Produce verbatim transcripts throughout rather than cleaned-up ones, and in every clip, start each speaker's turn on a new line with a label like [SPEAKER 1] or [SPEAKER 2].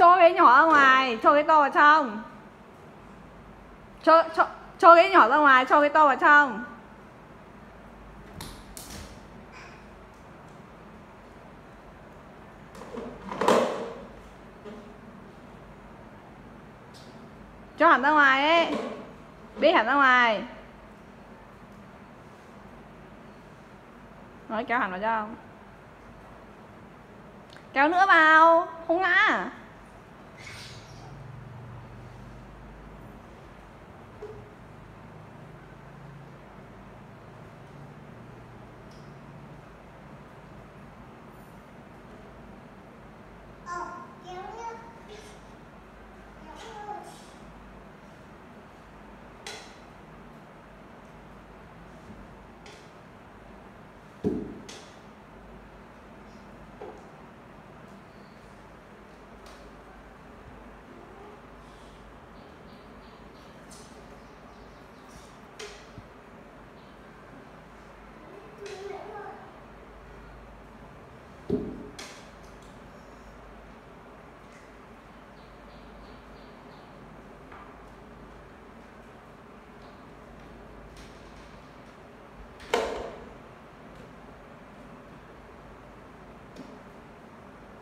[SPEAKER 1] Cho cái nhỏ ra ngoài, cho cái to vào trong. Cho, cho, cho cái nhỏ ra ngoài, cho cái to vào trong. Cho hẳn ra ngoài ấy. Đi hẳn ra ngoài. Nói kéo hẳn vào trong. Kéo nữa vào, không ngã.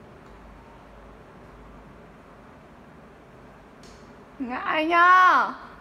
[SPEAKER 1] Ngại nhá.